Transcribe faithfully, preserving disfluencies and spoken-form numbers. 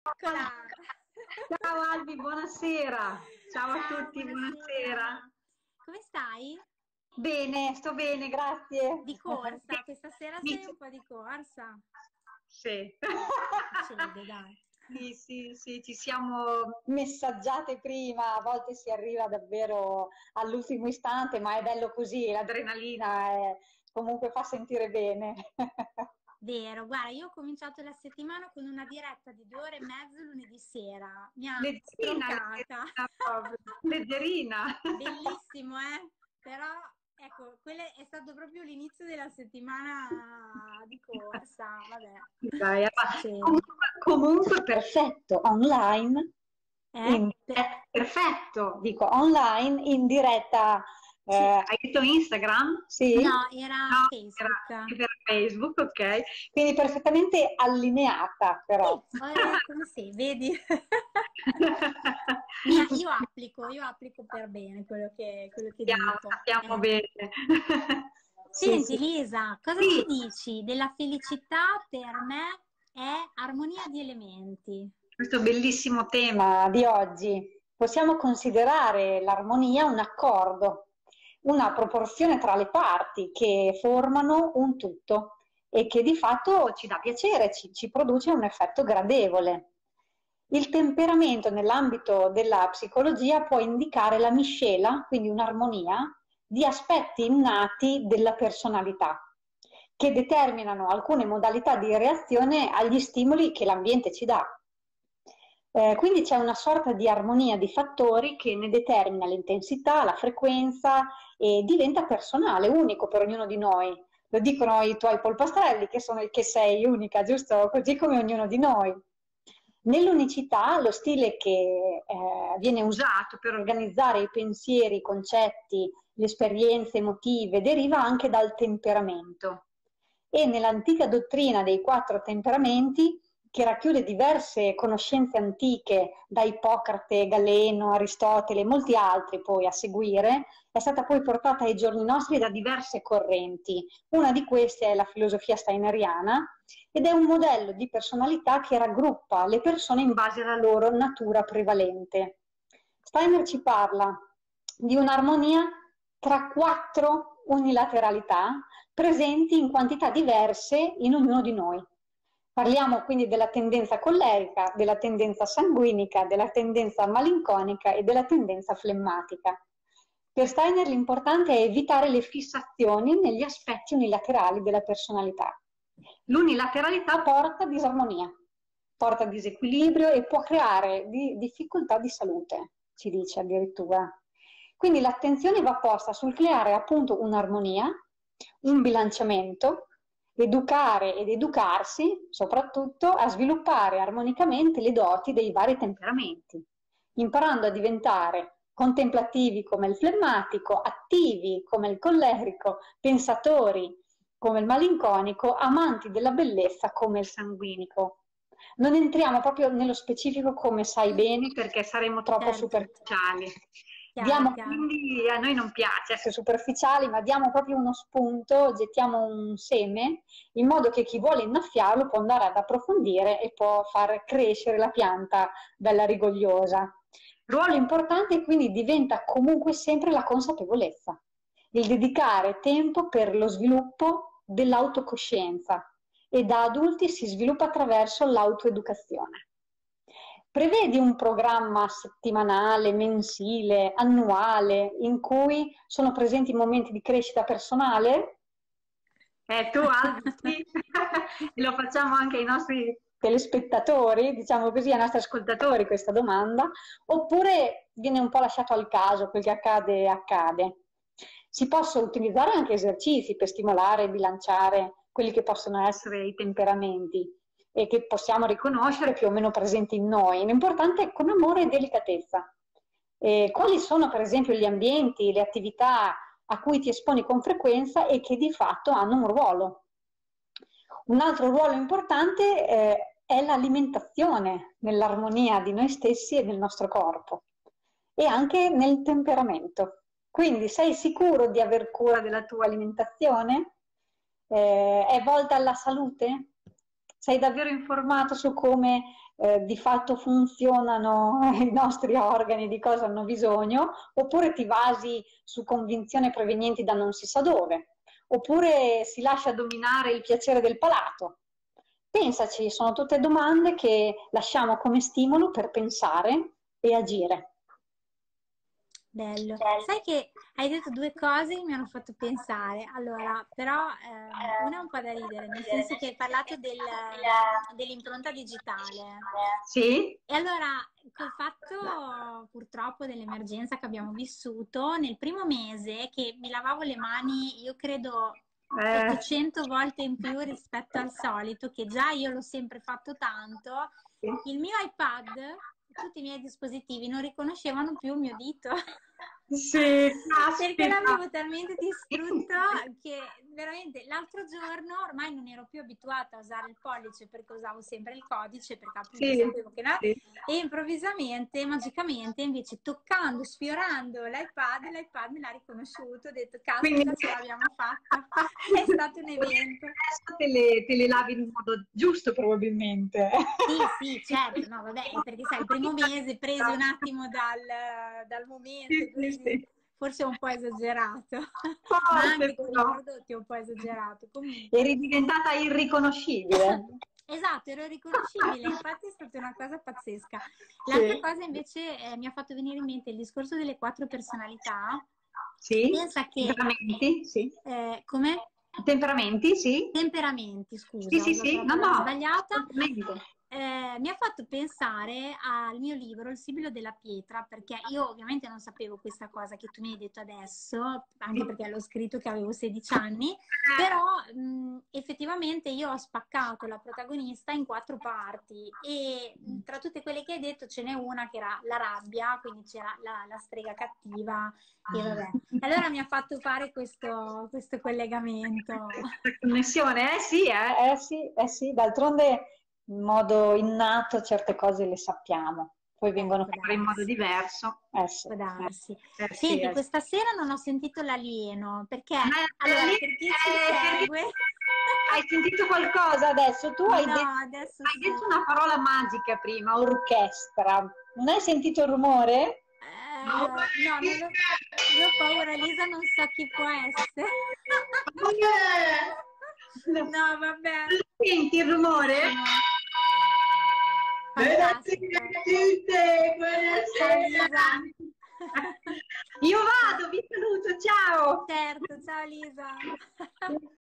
Eccola! Ciao Albi, buonasera. Ciao a Ciao, tutti, buonasera. buonasera. Come stai? Bene, sto bene, grazie. Di corsa, questa sera Mi- sei un po' di corsa. Sì. Succede, dai. Sì, sì, sì, ci siamo messaggiate prima, a volte si arriva davvero all'ultimo istante, ma è bello così, l'adrenalina è- comunque fa sentire bene. Vero, guarda, io ho cominciato la settimana con una diretta di due ore e mezzo lunedì sera. Mi ha Leggerina, stroncata. leggerina proprio, leggerina. Bellissimo, eh? Però, ecco, quello è stato proprio l'inizio della settimana di corsa. Vabbè, Dai, ma succede. comunque, comunque perfetto, online, Eh? in, Pe- eh, perfetto, dico online, in diretta, eh, Sì. hai detto Instagram? Sì? No, era No, era, Facebook. era Facebook, ok, quindi perfettamente allineata però. Sì, eh, come sì, vedi? Mia- io applico, io applico per bene quello che, quello che Sappiamo, dico. sappiamo Eh. bene. Sì, Senti, sì. Lisa, cosa ci Sì, dici della felicità per me è armonia di elementi? questo bellissimo tema di oggi. Possiamo considerare l'armonia un accordo, una proporzione tra le parti che formano un tutto e che di fatto ci dà piacere, ci, ci produce un effetto gradevole. Il temperamento nell'ambito della psicologia può indicare la miscela, quindi un'armonia, di aspetti innati della personalità, che determinano alcune modalità di reazione agli stimoli che l'ambiente ci dà. Eh, quindi c'è una sorta di armonia di fattori che ne determina l'intensità, la frequenza e diventa personale, unico per ognuno di noi. Lo dicono i tuoi polpastrelli che sono che sei unica, giusto? Così come ognuno di noi. Nell'unicità, lo stile che eh, viene usato per organizzare i pensieri, i concetti, le esperienze emotive deriva anche dal temperamento. E nell'antica dottrina dei quattro temperamenti, che racchiude diverse conoscenze antiche da Ippocrate, Galeno, Aristotele e molti altri poi a seguire, è stata poi portata ai giorni nostri da diverse correnti. Una di queste è la filosofia steineriana ed è un modello di personalità che raggruppa le persone in base alla loro natura prevalente. Steiner ci parla di un'armonia tra quattro unilateralità presenti in quantità diverse in ognuno di noi. Parliamo quindi della tendenza collerica, della tendenza sanguinica, della tendenza malinconica e della tendenza flemmatica. Per Steiner l'importante è evitare le fissazioni negli aspetti unilaterali della personalità. L'unilateralità porta disarmonia, porta disequilibrio e può creare di difficoltà di salute, ci dice addirittura. Quindi l'attenzione va posta sul creare appunto un'armonia, un bilanciamento, educare ed educarsi soprattutto a sviluppare armonicamente le doti dei vari temperamenti, imparando a diventare contemplativi come il flemmatico, attivi come il collerico, pensatori come il malinconico, amanti della bellezza come il sanguinico. Non entriamo proprio nello specifico come sai bene perché saremo troppo Certo, superficiali. chiaro, Diamo chiaro. quindi, a noi non piace essere superficiali, ma diamo proprio uno spunto, gettiamo un seme, in modo che chi vuole innaffiarlo può andare ad approfondire e può far crescere la pianta bella rigogliosa. Ruolo importante quindi diventa comunque sempre la consapevolezza, il dedicare tempo per lo sviluppo dell'autocoscienza e da adulti si sviluppa attraverso l'autoeducazione. Prevedi un programma settimanale, mensile, annuale in cui sono presenti momenti di crescita personale? Eh, tu Albi, sì. E lo facciamo anche ai nostri telespettatori, diciamo così, ai nostri ascoltatori questa domanda, oppure viene un po' lasciato al caso, quel che accade accade. Si possono utilizzare anche esercizi per stimolare e bilanciare quelli che possono essere i temperamenti e che possiamo riconoscere più o meno presenti in noi. L'importante è con amore e delicatezza. Eh, quali sono per esempio gli ambienti, le attività a cui ti esponi con frequenza e che di fatto hanno un ruolo? Un altro ruolo importante eh, è l'alimentazione nell'armonia di noi stessi e del nostro corpo e anche nel temperamento. Quindi sei sicuro di aver cura della tua alimentazione? Eh, è volta alla salute? Sei davvero informato su come eh, di fatto funzionano i nostri organi, di cosa hanno bisogno, oppure ti basi su convinzioni provenienti da non si sa dove, oppure si lascia dominare il piacere del palato. Pensaci, sono tutte domande che lasciamo come stimolo per pensare e agire. Bello. Sai che hai detto due cose che mi hanno fatto pensare. Allora, però ehm, una è un po' da ridere, nel senso che hai parlato del, dell'impronta digitale. Sì? E allora, col fatto purtroppo dell'emergenza che abbiamo vissuto, nel primo mese che mi lavavo le mani, io credo Eh, ottocento volte in più rispetto al solito, che già io l'ho sempre fatto tanto, sì. il mio iPad, tutti i miei dispositivi non riconoscevano più il mio dito. Sì, Perché caspita. l'avevo talmente distrutto che veramente l'altro giorno ormai non ero più abituata a usare il pollice perché usavo sempre il codice perché appunto Sì, sapevo che no, sì. e improvvisamente, magicamente, invece toccando, sfiorando l'iPad, l'iPad me l'ha riconosciuto, ho detto Quindi caspita ce l'abbiamo fatta, è stato un evento. adesso te le, te le lavi in modo giusto probabilmente. Sì, sì, certo, no, vabbè, perché sai, il primo mese presi un attimo dal, dal momento, Sì, sì, così, sì. forse un po' esagerato, ma Forse anche col però. bordo ti ho un po' esagerato. Comunque, Eri diventata irriconoscibile. esatto, ero riconoscibile, infatti è stata una cosa pazzesca. L'altra Sì, cosa invece eh, mi ha fatto venire in mente il discorso delle quattro personalità. sì. Pensa che, Temperamenti, sì. eh, come? Temperamenti, sì. Temperamenti, Sì, scusa, ho sì, usato sì. la No, parola no, sbagliata. assolutamente. Eh, mi ha fatto pensare al mio libro Il Sibilo della pietra, perché io ovviamente non sapevo questa cosa che tu mi hai detto adesso, anche perché l'ho scritto che avevo sedici anni, però mh, effettivamente io ho spaccato la protagonista in quattro parti e mh, tra tutte quelle che hai detto ce n'è una che era la rabbia, quindi c'era la, la strega cattiva e vabbè. Allora mi ha fatto fare questo, questo collegamento. Questa connessione, eh sì, eh, eh sì, eh sì, d'altronde in modo innato certe cose le sappiamo, poi Eh, vengono può fuori in modo darsi. diverso. Eh sì, Può darsi. eh, eh sì, Senti, eh sì. questa sera non ho sentito l'alieno, perché, Eh, allora, lì, per chi ci eh, perché segue, hai sentito qualcosa adesso? Tu hai no, detto, adesso hai sì. detto una parola magica prima, orchestra. Non hai sentito il rumore? Eh, no, non lo... Io ho paura, Lisa, non so chi può essere. No, vabbè. Senti il rumore? Bellissimo. Buonasera Fantastico. a tutte, Ciao, buonasera. Lisa. Io Ciao. vado, vi saluto, ciao. Certo, ciao Lisa.